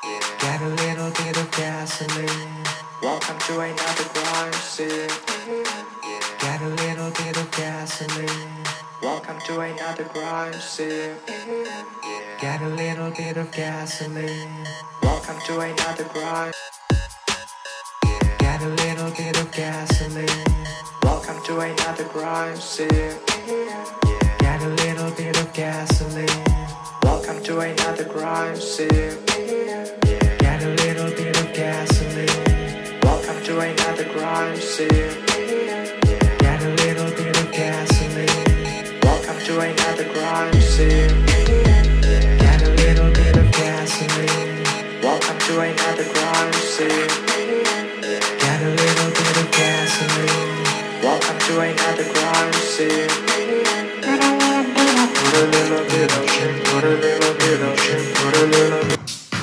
Get a little bit of gasoline. Welcome to another crime scene. Get a little bit of gasoline. Welcome to another crime scene. Get a little bit of gasoline. Welcome to another crime. Get a little bit of gasoline. Welcome to another crime scene. Get a little bit of gasoline. Welcome to another crime scene. Get a little bit of gasoline. Welcome to another crime scene. Get a little bit of gasoline. Welcome to another crime scene. Get a little bit of gasoline. Welcome to another crime scene. Get a little bit of gasoline. Welcome to another crime scene. Put a little bit of shit, put a little bit of shit, put a little bit.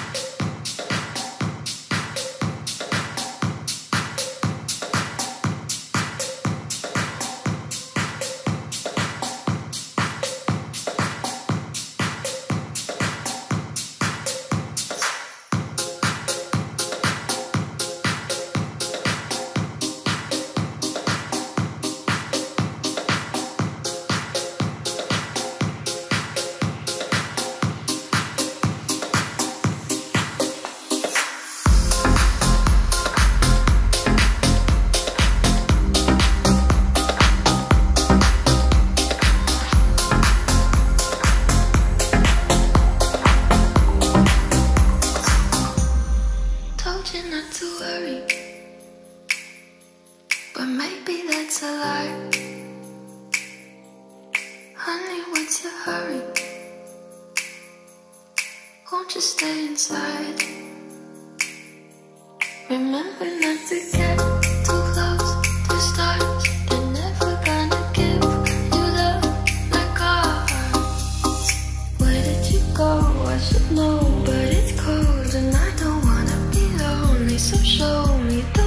Not to worry, but maybe that's a lie. Honey, what's your hurry? Won't you stay inside? Remember not to get too close to stars. They're never gonna give you love like ours. Where did you go? I should know, but it's cold and I don't wanna be lonely. So show me the